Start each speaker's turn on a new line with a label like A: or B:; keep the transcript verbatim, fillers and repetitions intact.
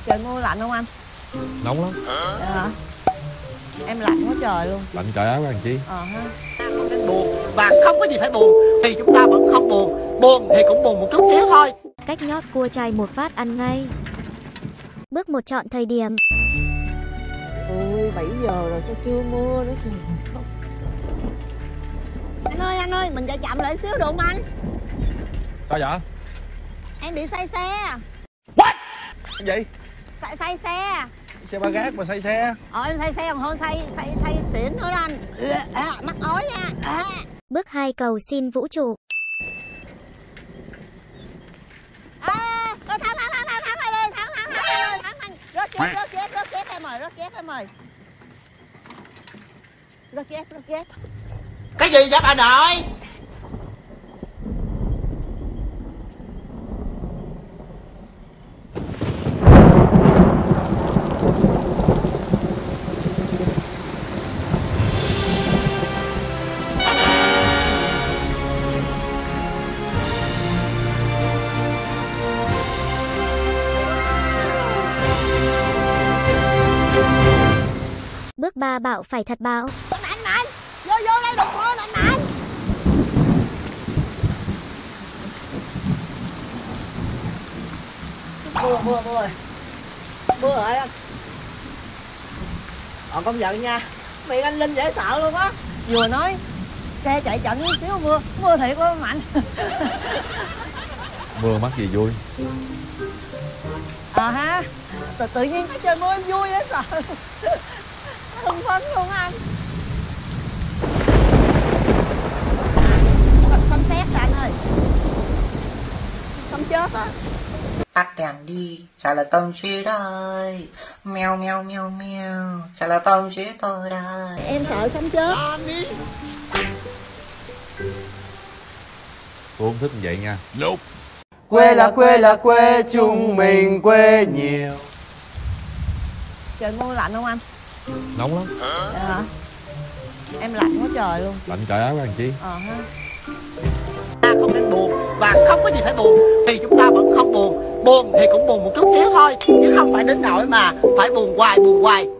A: Trời mưa lạnh không anh?
B: Nóng lắm.
A: Dạ hả? Em lạnh quá trời luôn.
B: Lạnh trời áo làm chi?
A: Ờ ha.
C: Không nên buồn và không có gì phải buồn thì chúng ta vẫn không buồn. Buồn thì cũng buồn một chút xíu thôi.
D: Cách nhót cua chay một phát ăn ngay. Bước một chọn thời điểm.
A: Ôi bảy giờ rồi sao chưa mưa nữa trời. Anh ơi anh ơi, mình chạy chậm lại xíu được không anh?
B: Sao vậy?
A: Em bị say xe.
B: What? Cái gì?
A: Say, say xe.
B: Xe ba gác mà say xe?
A: Ờ em say xe còn hơn say say say xỉn nữa đó anh. À, mắc ói nha. À.
D: Bước hai cầu xin vũ trụ.
A: À, rồi thắng thắng thắng thắng thắng lại đi, thắng thắng thắng lại thắng thắng. Rớt dép rớt dép rớt dép em ơi, rớt dép em ơi. Rớt dép rớt dép.
C: Cái gì vậy bà nội?
D: Bước ba bạo phải thật bạo.
A: Mạnh mạnh, vô vô đây đừng mưa mạnh mạnh. Mưa mưa mưa rồi. Mưa rồi anh. Ờ công nhận nha, miệng anh Linh dễ sợ luôn á. Vừa nói xe chạy chậm chút xíu mưa, mưa thiệt luôn Mạnh.
B: Mưa mắc gì vui?
A: Ờ ha, tự, tự nhiên thấy trời mưa em vui dễ sợ. Hưng phấn luôn anh. Xăm xét rồi anh ơi. Xăm chết á.
C: Tắt đèn đi, chả là tâm trí đây. Mèo mèo mèo mèo, chả là tâm trí tôi đây.
A: Em sợ xăm chết.
B: Cô không thích như vậy nha.
E: Nope. Quê là quê là quê, chúng mình quê nhiều.
A: Trời mưa lạnh không anh?
B: Nóng lắm.
A: Dạ hả? Em lạnh quá trời luôn.
B: Lạnh trời áo làm chi?
A: Ờ ha.
C: Ta không nên buồn và không có gì phải buồn thì chúng ta vẫn không buồn. Buồn thì cũng buồn một chút xíu thôi chứ không phải đến nỗi mà phải buồn hoài buồn hoài.